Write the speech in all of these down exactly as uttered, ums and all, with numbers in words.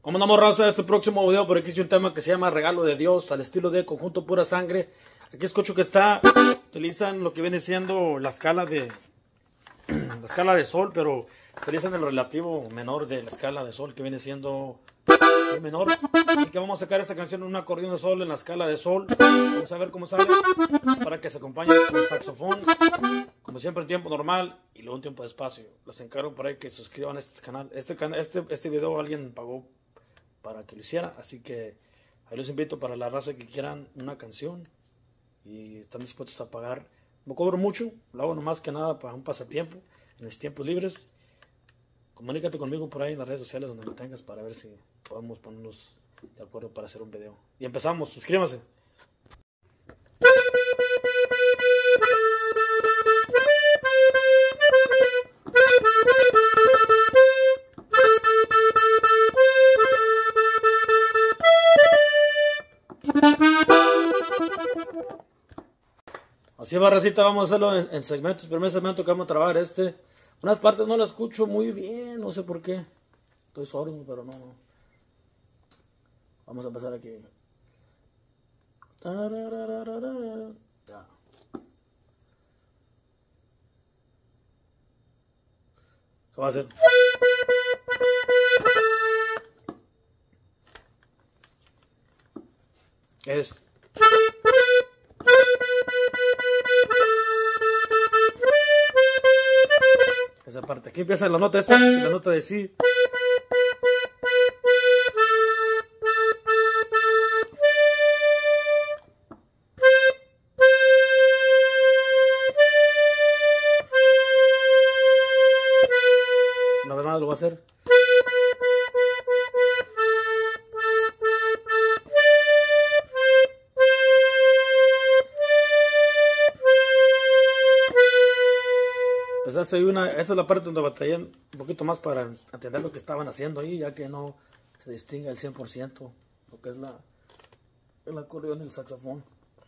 ¿Cómo andamos, raza? Este próximo video por aquí hice un tema que se llama Regalo de Dios, al estilo de Conjunto Pura Sangre. Aquí escucho que está, utilizan lo que viene siendo la escala de la escala de sol, pero utilizan el relativo menor de la escala de sol, que viene siendo el menor. Así que vamos a sacar esta canción en un acordeón de sol en la escala de sol. Vamos a ver cómo sale, para que se acompañe con saxofón, como siempre en tiempo normal y luego un tiempo despacio. Les encargo por ahí que se suscriban a este canal. Este, can este, este video alguien pagó para que lo hiciera, así que ahí los invito para la raza que quieran una canción y están dispuestos a pagar. No cobro mucho, lo hago nomás que nada para un pasatiempo en mis tiempos libres. Comunícate conmigo por ahí en las redes sociales donde me tengas para ver si podemos ponernos de acuerdo para hacer un video. Y empezamos, suscríbanse. Así va, racita, vamos a hacerlo en, en segmentos. Primer segmento que vamos a trabajar este. Unas partes no las escucho muy bien, no sé por qué. Estoy sordo, pero no, no. Vamos a empezar aquí. Ya. ¿Qué va a hacer? ¿Qué es? Esa parte. Aquí empieza la nota esta, la nota de sí. Una vez más lo voy a hacer. Pues esta, hay una, esta es la parte donde batallé un poquito más para entender lo que estaban haciendo ahí, ya que no se distingue al cien por ciento lo que es la, el acordeón y el saxofón.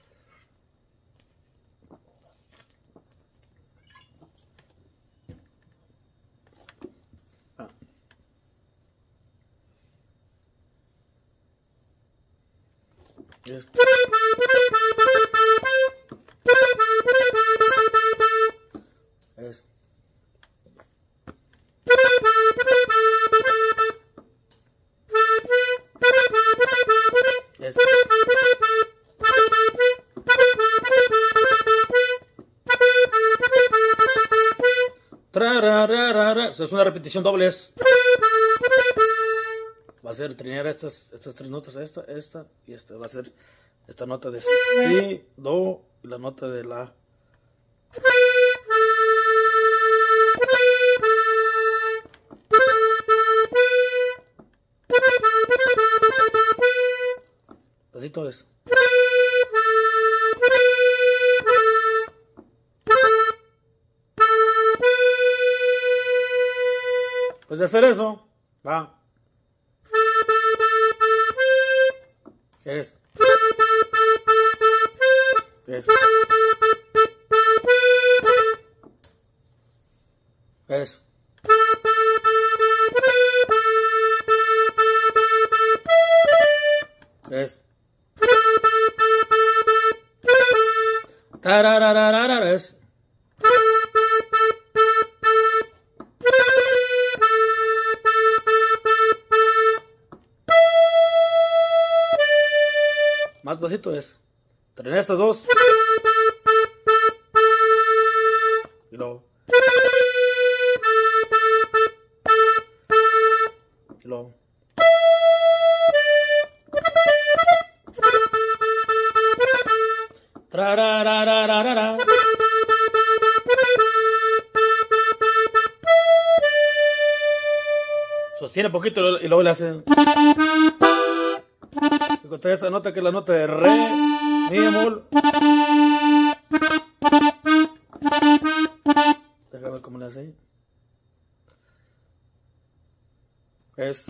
Ah. Es... Es. Es. Tra, ra, ra, ra, ra. Esto es una repetición doble. Es. Va a ser trinear estas, estas tres notas, esta, esta y esta. Va a ser esta nota de si, do y la nota de la. Pasito es. Pues de hacer eso, va. ¿Qué es? ¿Qué es? ¿Qué es? ¿Qué es? Tararararara es. Más pasito es. Traen estas dos. Y luego. Y luego. Trararararara. Sostiene poquito y luego le hacen. Y con esta nota que es la nota de re, mi, bemol. Déjame ver cómo le hace ahí. Es.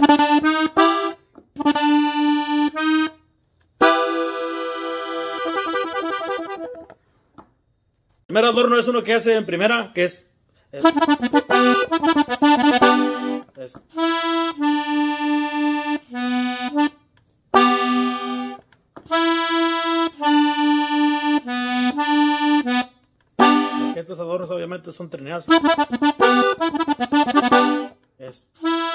El primer adorno es uno que hace en primera, que es... es, es. solamente son trinazos. Es.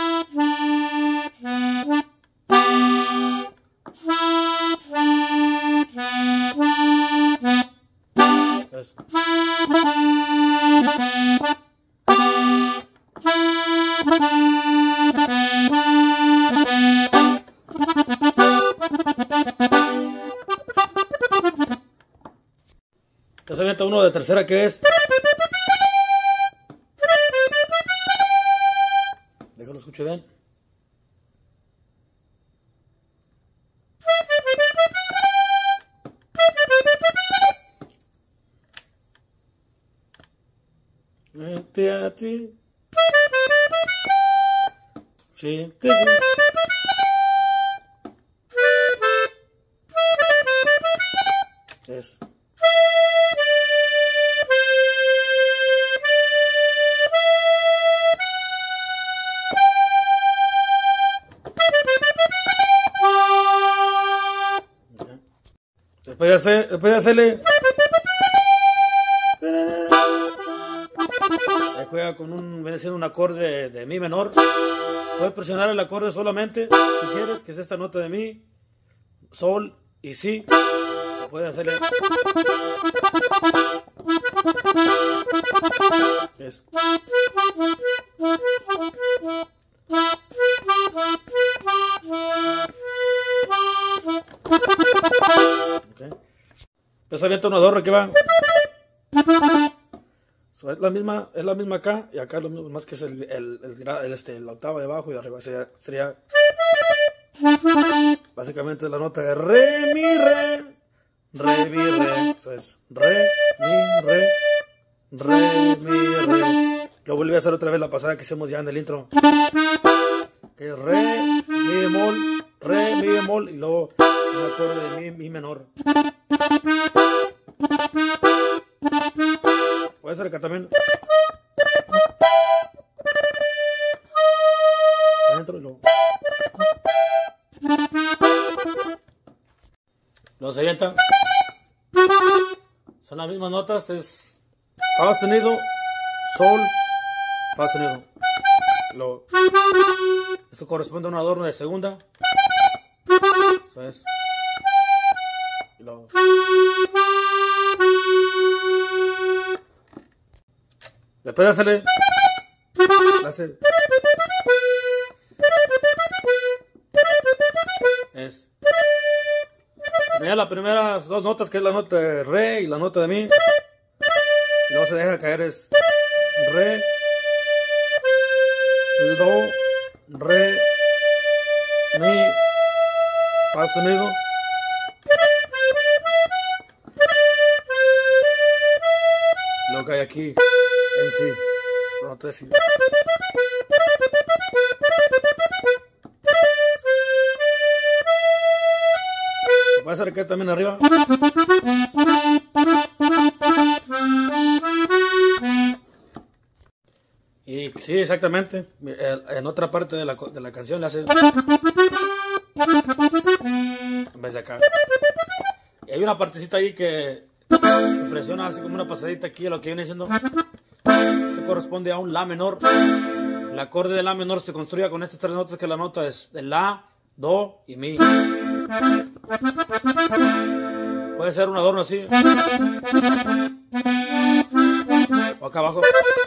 Es. Ya se avienta uno de tercera que es. Déjalo escuche bien. Vete a ti. Sí, te... Es. Después de, hacer, después de hacerle... Ahí juega con un, viene siendo un acorde de, de mi menor. Puedes presionar el acorde solamente, si quieres, que es esta nota de mi, sol y si. Puedes hacerle... Es. Okay. Pues avienta un adorno que va. So, es la misma, es la misma acá y acá lo mismo, más que es el, el, el, el, este, la octava de abajo y de arriba sería, sería básicamente la nota de re, mi, re, re, mi, re. Eso es re, mi, re, re, mi, re. Lo volví a hacer otra vez la pasada que hicimos ya en el intro. Que es re, mi bemol, re, mi bemol y luego un acorde de mi, mi menor. Puede ser acá también. Adentro y luego. Luego se avienta. Son las mismas notas. Es fa sostenido, sol, fa sostenido. Luego. Esto corresponde a un adorno de segunda. Eso es. Y luego. Después de hacerle, hacer, es, mira las primeras dos notas que es la nota de re y la nota de mi, y luego se deja caer es re, do, re, mi, fa sostenido, luego cae aquí. En sí, no te decía. Se puede hacer aquí también arriba. Y sí, exactamente. En otra parte de la, de la canción le hace. En vez de acá. Y hay una partecita ahí que presiona así como una pasadita aquí a lo que viene siendo. Que corresponde a un la menor. El acorde de la menor se construye con estas tres notas que la nota es de la, do y mi. Puede ser un adorno así. O acá abajo.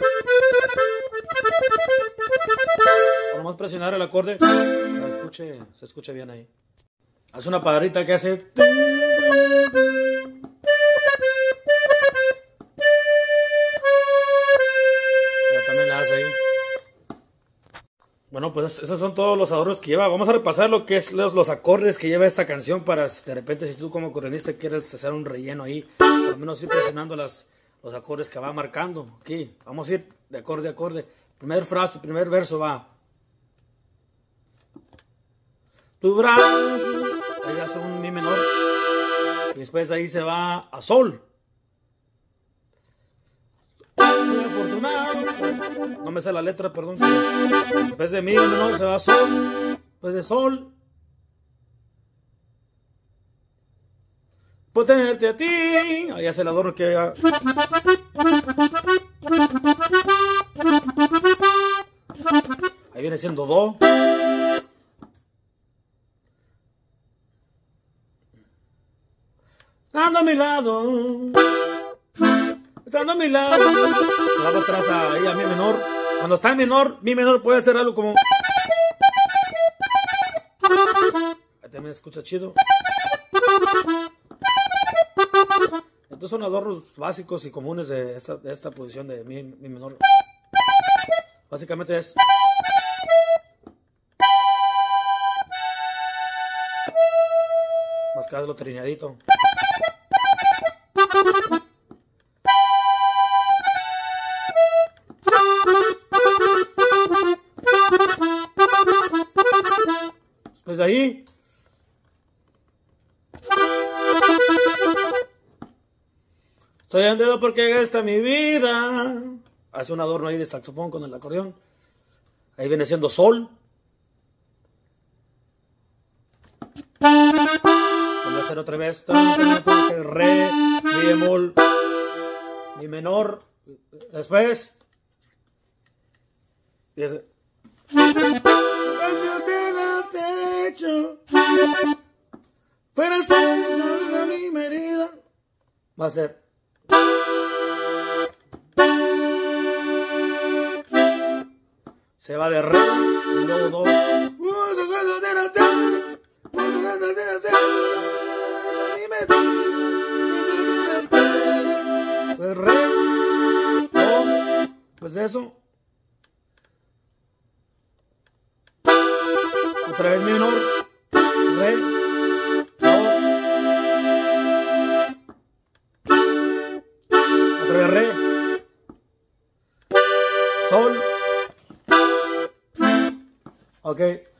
O nomás presionar el acorde. Se escuche, se escuche bien ahí. Hace una padarita que hace. Bueno, pues esos son todos los adornos que lleva. Vamos a repasar lo que es los, los acordes que lleva esta canción para de repente si tú como acordeonista quieres hacer un relleno ahí, por lo menos ir presionando las, los acordes que va marcando. Aquí, vamos a ir de acorde a acorde. Primer frase, primer verso va. Tu brazo, ahí hace un mi menor. Y después ahí se va a sol. No me sé la letra, perdón. En vez de mi menor se va a sol. Pues de sol. Por tenerte a ti. Ahí hace el adorno que va. Ahí viene siendo do. Estando a mi lado, estando a mi lado. Se va para atrás ahí a mi menor. Cuando está en menor, mi menor puede hacer algo como... Ahí también escucha chido. Estos son adornos básicos y comunes de esta, de esta posición de mi, mi menor. Básicamente es... Más que hazlo trineadito. Después de ahí... Estoy andando porque esta mi vida. Hace un adorno ahí de saxofón con el acordeón. Ahí viene siendo sol. Voy a hacer otra vez. Re, mi bemol, mi menor. Después. Y ese. Pero esta es mi herida. Va a ser. Se va de re, y luego do. Pues re, do, pues eso. Otra vez mi menor, re, do. Otra vez re, sol. Ok.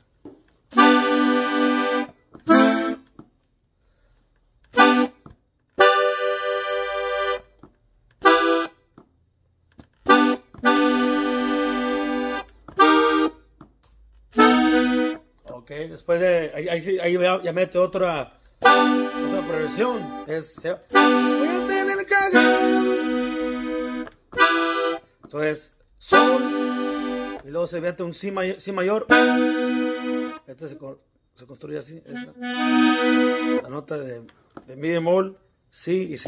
Ok, después de ahí, ahí, sí, ahí ya, ya mete otra otra progresión. Es se, voy a tener cagado. Entonces, sol. Y luego se mete un si mayor, si mayor. Este se, se construye así. Esta. La nota de, de mi bemol, si y si.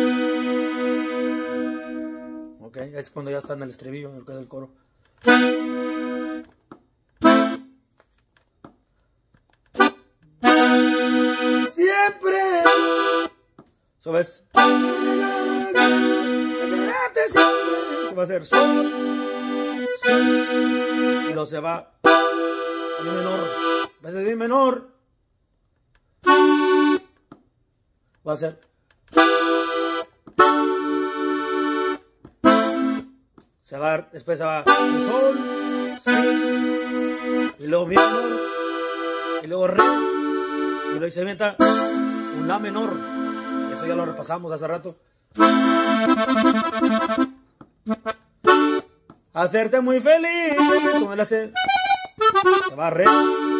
Ok, es cuando ya está en el estribillo, en el que es el coro. Siempre. ¿Sabes? Se va a hacer sol. Si, y luego se va a mi menor, en vez de mi menor va a ser se va, después se va mi sol, si, y luego mi menor, y luego re, y luego se inventa un la menor. Eso ya lo repasamos hace rato. Hacerte muy feliz, como él hace. Se va a re.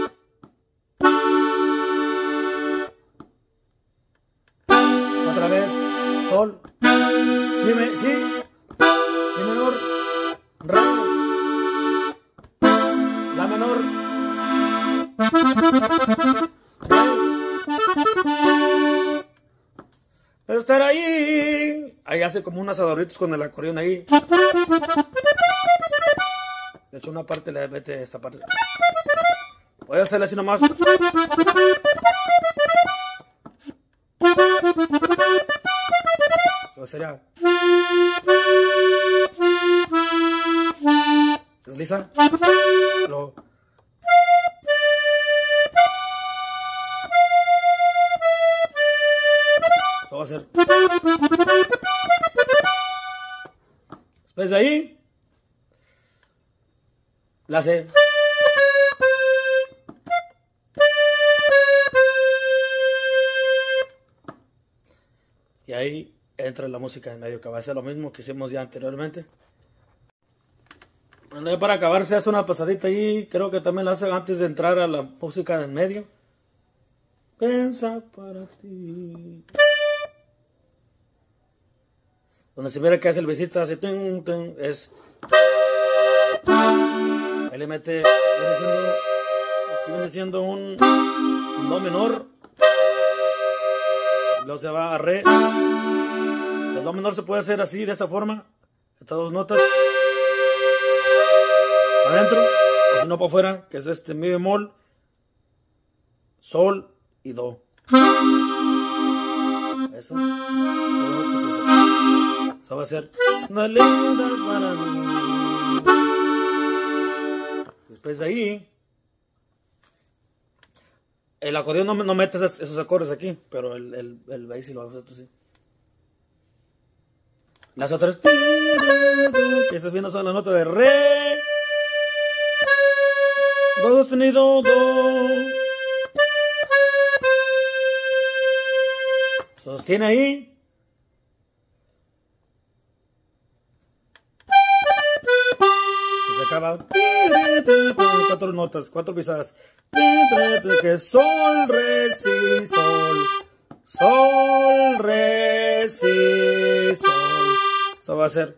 Otra vez, sol. Si, me, si, mi menor, re, la menor, re. Estar ahí. Ahí hace como unos adornitos con el acordeón ahí. De hecho, una parte le mete esta parte. Voy a hacerle así nomás. Eso sería. Desliza. Lo. Eso va a ser. Después de ahí. La hace. Y ahí entra la música en medio, que va a ser lo mismo que hicimos ya anteriormente. Bueno, para acabar se hace una pasadita ahí, creo que también la hacen antes de entrar a la música en medio. Pensa para ti. Donde se mira que hace el visita, hace tum, tum, es. Ahí le mete, viene siendo, aquí viene siendo un do menor. Luego se va a re. El do menor se puede hacer así, de esta forma. Estas dos notas. Adentro, o si no para afuera, que es este mi bemol, sol y do. Eso. Eso va a ser. Después de ahí, el acordeón no, no mete esos, esos acordes aquí, pero el, el, el bass sí lo hace tú sí. Las otras que estás viendo son la nota de re, do sostenido, do. Sostiene ahí. Se acaba. Cuatro notas, cuatro pisadas. Que es sol, re, si, sol. Sol, re, si, sol. Eso va a ser.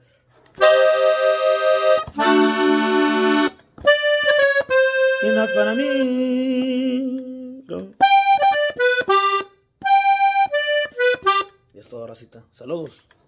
Y no es para mí. No. Y es todo, racita. Saludos.